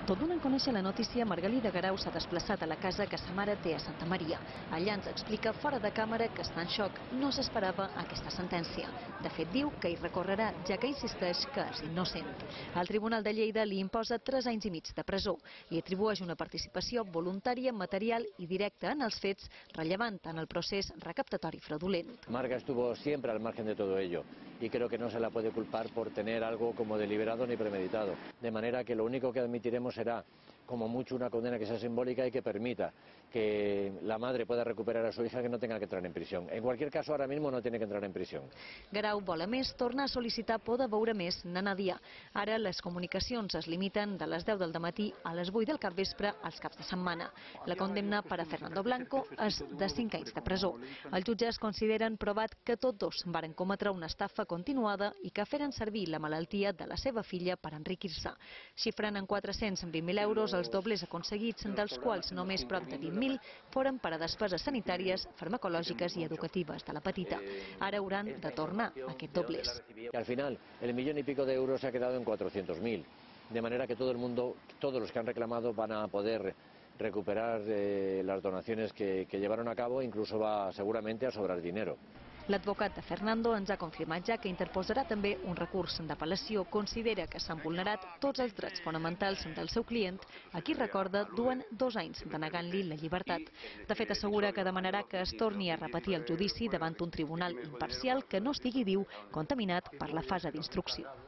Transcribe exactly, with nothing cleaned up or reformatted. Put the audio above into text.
Tot donant a conèixer la notícia, Margalida Guerau s'ha desplaçat a la casa que sa mare té a Santa Maria. Allà ens explica fora de càmera que està en xoc. No s'esperava aquesta sentència. De fet, diu que hi recorrerà, ja que insisteix que és innocent. El Tribunal de Lleida li imposa tres anys i mig de presó i atribueix una participació voluntària, material i directa en els fets, rellevant en el procés recaptatori fraudulent. Marga estuvo siempre al margen de todo ello y creo que no se la puede culpar por tener algo como deliberado ni premeditado. De manera que lo único que admitiremos será como mucho una condena que sea simbólica y que permita que la madre pueda recuperar a su hija, que no tenga que entrar en prisión. En cualquier caso, ahora mismo no tiene que entrar en prisión. Guerau vol a més tornar a sol·licitar poder veure més Nana Dia. Ara les comunicacions es limiten de les deu del dematí a les vuit del capvespre als caps de setmana. La condemna per a Fernando Blanco és de cinc anys de presó. Els jutges consideren provat que tots dos varen cometre una estafa continuada i que feren servir la malaltia de la seva filla per enriquir-se. Xifren en quatre-cents vint mil euros els dobles aconseguits, dels quals només prop de vint mil foren per a despeses sanitàries, farmacològiques i educatives de la petita. Ara hauran de tornar aquests dobles. Al final, el millón y pico de euros se ha quedado en cuatrocientos mil, de manera que todo el mundo, todos los que han reclamado van a poder recuperar eh, las donaciones que, que llevaron a cabo, incluso va seguramente a sobrar dinero. L'advocat de Fernando ens ha confirmat ja que interposarà també un recurs d'apel·lació. Considera que s'han vulnerat tots els drets fonamentals del seu client, a qui recorda duen dos anys denegant-li la llibertat. De fet, assegura que demanarà que es torni a repetir el judici davant un tribunal imparcial que no estigui, diu, contaminat per la fase d'instrucció.